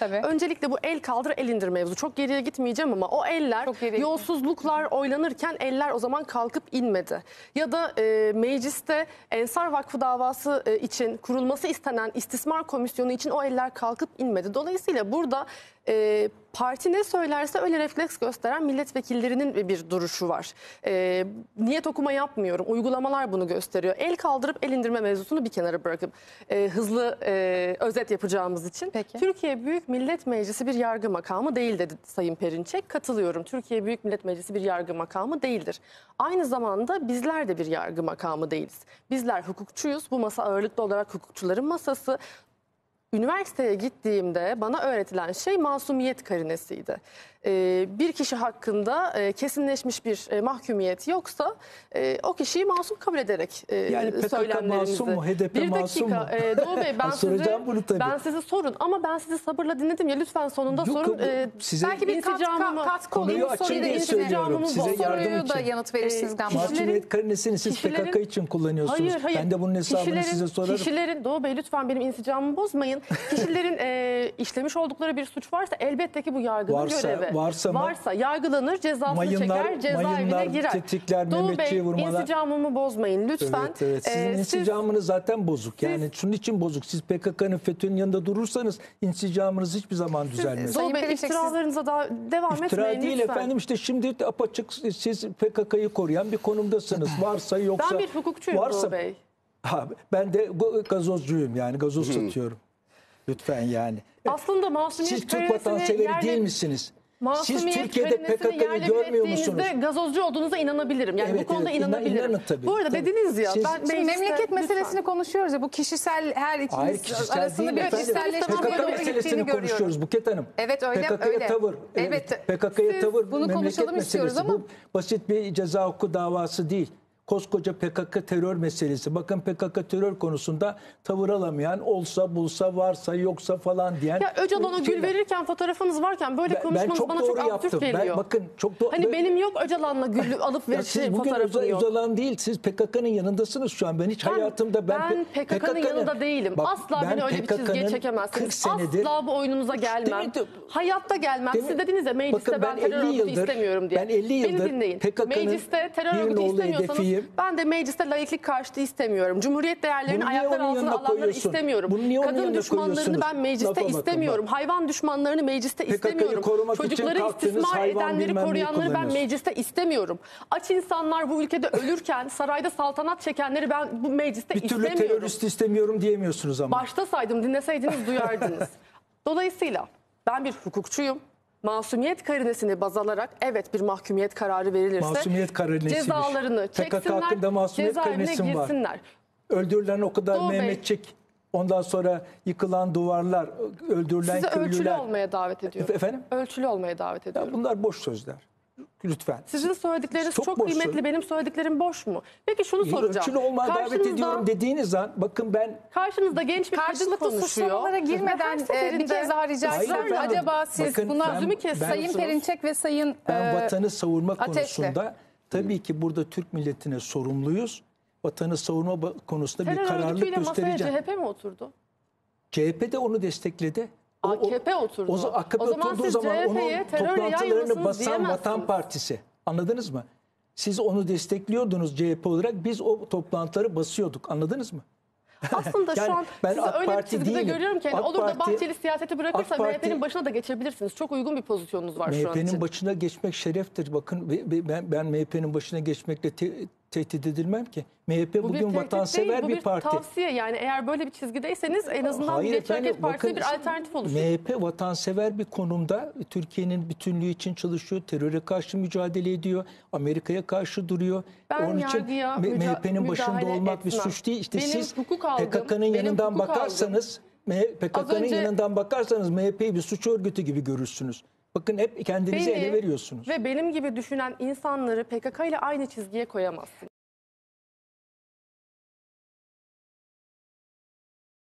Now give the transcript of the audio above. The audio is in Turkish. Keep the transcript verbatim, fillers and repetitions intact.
Tabii. Öncelikle bu el kaldır el indir mevzu. Çok geriye gitmeyeceğim ama o eller yolsuzluklar oylanırken eller o zaman kalkıp inmedi. Ya da e, mecliste Ensar Vakfı davası e, için kurulması istenen istismar komisyonu için o eller kalkıp inmedi. Dolayısıyla burada e, parti ne söylerse öyle refleks gösteren milletvekillerinin bir duruşu var. E, niyet okuma yapmıyorum. Uygulamalar bunu gösteriyor. El kaldırıp el indirme mevzusunu bir kenara bırakıp e, hızlı e, özet yapacağımız için. Peki. Türkiye Büyük Millet Meclisi bir yargı makamı değil dedi Sayın Perinçek. Katılıyorum. Türkiye Büyük Millet Meclisi bir yargı makamı değildir. Aynı zamanda bizler de bir yargı makamı değiliz. Bizler hukukçuyuz. Bu masa ağırlıklı olarak hukukçuların masası. Üniversiteye gittiğimde bana öğretilen şey masumiyet karinesiydi. Ee, bir kişi hakkında e, kesinleşmiş bir e, mahkumiyet yoksa e, o kişiyi masum kabul ederek e, yani P K K masum mu? H D P bir masum mu? dakika e, Doğu Bey ben sizi, bunu tabii. ben sizi sorun ama ben sizi sabırla dinledim ya lütfen sonunda Yok, sorun. E, size belki bir kat, kat, katkı konuyu açın diye söylüyorum. Size bu yardım soruyu için. da yanıt verirsiniz galiba. Masumiyet karinesini siz P K K için kullanıyorsunuz. Hayır, hayır. Ben de bunun hesabını size sorarım. Kişilerin, Doğu Bey lütfen benim insicamımı bozmayın. Kişilerin e, işlemiş oldukları bir suç varsa elbette ki bu yargının varsa, görevi. Varsa, varsa yargılanır, cezasını mayınlar, çeker, cezaevine girer. tetikler, Doğu Mehmetçiği Bey vurmalar. insicamımı bozmayın lütfen. Evet, evet. Sizin ee, insicamınız siz, zaten bozuk. Yani siz, şunun için bozuk. Siz P K K'nın FETÖ'nün yanında durursanız insicamınız hiçbir zaman düzelmez. Siz, Doğu Bey iftiralarınıza da devam İftira etmeyin değil lütfen. efendim, işte şimdi apaçık siz P K K'yı koruyan bir konumdasınız. Varsa yoksa. Ben bir hukukçuyum varsa, Doğu Bey. Ha, ben de gazozcuyum, yani gazoz satıyorum. Lütfen yani. Aslında masumiyet Siz Türk vatansever değil misiniz? Siz Türkiye'de P K K'yı görmüyor musunuz? Gazozcu olduğunuza inanabilirim. Yani evet, bu konuda evet, inanabilirim. inanın tabii. Bu arada tabii. dediniz ya. Siz, ben Şimdi memleket meselesini lütfen konuşuyoruz ya. Bu kişisel her ikimiz Hayır, kişisel arasında bir kişiselleşmeye P K K doğru meselesini gittiğini konuşuyoruz görüyorum. Buket Hanım. Evet öyle. P K K'ya öyle. tavır. Evet. P K K'ya tavır bunu memleket konuşalım istiyoruz meselesi. ama. Bu basit bir ceza hukuku davası değil. Koskoca P K K terör meselesi. Bakın P K K terör konusunda tavır alamayan, olsa bulsa varsa yoksa falan diyen. Ya Öcalan'a gül verirken fotoğrafınız varken böyle ben, konuşmanız ben çok bana doğru çok yaptım. absürt geliyor. Ben, bakın çok doğru. Hani benim yok Öcalan'la gül alıp verişim fotoğrafım Özel, yok. Öcalan değil, siz P K K'nın yanındasınız şu an. Ben hiç Ben, hayatımda ben, ben P K K'nın yanında değilim. Bak, Asla beni öyle bir çizgiye çekemezsiniz. senedir, Asla bu oyununuza gelmem. Demin, Hayatta gelmem. demin, Siz dediniz ya mecliste bakın, ben, ben terör örgütü yıldır, istemiyorum diye. Ben elli yıldır Beni dinleyin. P K K'nın Mecliste terör örgütü istemiyorsanız hedefiyim. ben de mecliste laiklik karşıtı istemiyorum. Cumhuriyet değerlerini ayaklar altına alanları istemiyorum. Kadın düşmanlarını ben mecliste Lafa istemiyorum. bakın, Hayvan düşmanlarını mecliste istemiyorum. Çocukları istismar edenleri koruyanları ben mecliste istemiyorum. Aç insanlar bu ülkede ölürken sarayda saltanat çekenleri ben bu mecliste bir istemiyorum. Bir türlü terörist istemiyorum diyemiyorsunuz ama. Başta saydım, dinleseydiniz duyardınız. Dolayısıyla ben bir hukukçuyum. Masumiyet karinesini baz alarak evet bir mahkumiyet kararı verilirse masumiyet karinesi cezalarını P K K hakkında masumiyet karinesi girsinler. Öldürülen o kadar Doğu Mehmetçik, ondan sonra yıkılan duvarlar, öldürülen Sizi köylüler. ölçülü olmaya davet ediyorum. Efendim? Ölçülü olmaya davet ediyorum. Ya bunlar boş sözler. Lütfen. Sizin söyledikleriniz çok, çok kıymetli, söz. benim söylediklerim boş mu? Peki şunu soracağım. Ölçülü olmaya Karşınızda, davet ediyorum dediğiniz an, bakın ben... Karşınızda genç bir kadın karşılıklı konuşuyor. suçlamalara girmeden e, bir kez daha rica Hayır etsem efendim, acaba siz bakın, buna ben- ben- Sayın Perinçek ve Sayın Ben e, vatanı savunma Ateşli. konusunda tabii ki burada Türk milletine sorumluyuz. Vatanı savunma ba- konusunda bir Terör kararlılık örgütüyle masaya göstereceğim. C H P mi oturdu? C H P de onu destekledi. O- A K P oturdu. O, o, A K P O zaman oturduğu siz zaman C H onun P'ye terörle yan toplantılarını yanasınız basan Vatan diyemezsiniz. Partisi. Anladınız mı? Siz onu destekliyordunuz C H P olarak. Biz o toplantıları basıyorduk. Anladınız mı? Aslında Yani şu an ben sizi AK öyle bir Parti çizgide değilim. görüyorum ki hani AK olur da Parti- Bahçeli siyaseti bırakırsa AK Parti- M H P'nin başına da geçebilirsiniz. Çok uygun bir pozisyonunuz var şu an için. M H P'nin başına geçmek şereftir. Bakın ve- ve ben, ben M H P'nin başına geçmekle te- tehdit edilmem ki. M H P Bu bir bugün tehdit vatansever değil, bu bir bir parti. tavsiye. Yani eğer böyle bir çizgideyseniz en azından Hayır Milliyetçi efendim, Hareket Partisi'ne bakın, bir alternatif oluşur. M H P vatansever bir konumda, Türkiye'nin bütünlüğü için çalışıyor, teröre karşı mücadele ediyor, Amerika'ya karşı duruyor. Ben Onun için yargıya M- müca- MHP'nin başında müdahale olmak bir etmem. suç değil. İşte Benim siz hukuk algım, P K K'nın benim yanından hukuk bakarsanız, M- P K K'nın önce- yanından bakarsanız M H P'yi bir suç örgütü gibi görürsünüz. Bakın hep kendinizi Beni ele veriyorsunuz. ve benim gibi düşünen insanları P K K ile aynı çizgiye koyamazsınız.